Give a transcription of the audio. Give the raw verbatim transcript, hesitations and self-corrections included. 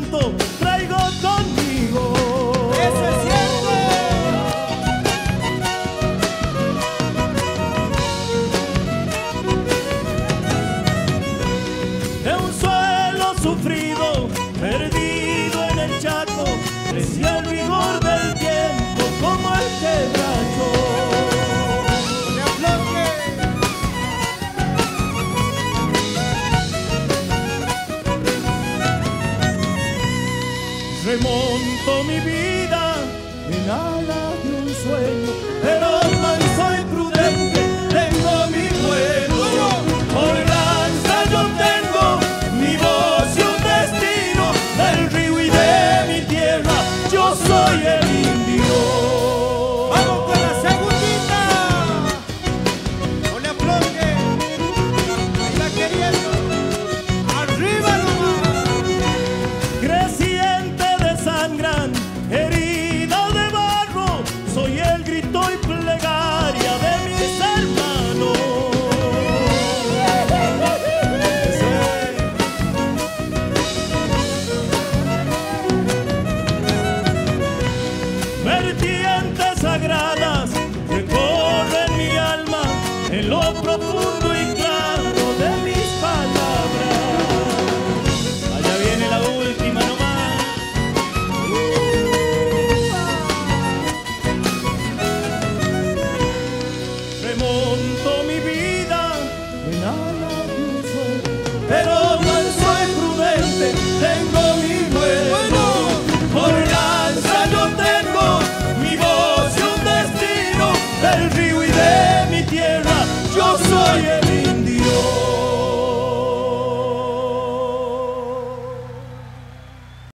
viento traigo conmigo. ¡Eso es cierto! De un suelo sufrido, perdido en el Chaco, crecía el vigor del tiempo como el quebracho. Remonto mi vida en alas de un sueño, pero no soy prudente, tengo mi vuelo. Por lanza yo tengo mi voz y un destino, del río y de mi tierra, yo soy el indio. ¡Vamos con la segundita! ¡No le afloje! ¡Ahí va queriendo! ¡Arriba nomás! Creciente de sangran, herida de barro, soy el grito y plegaria de mis hermanos. Vertientes sagradas recorren mi alma en lo profundo y claro de mis palabras. Allá viene la última nomás. Remonto mi vida en alas de un sueño, pero no soy prudente, tengo mi vuelo. Por lanza yo tengo mi voz y un destino, del río y de mi tierra, yo soy el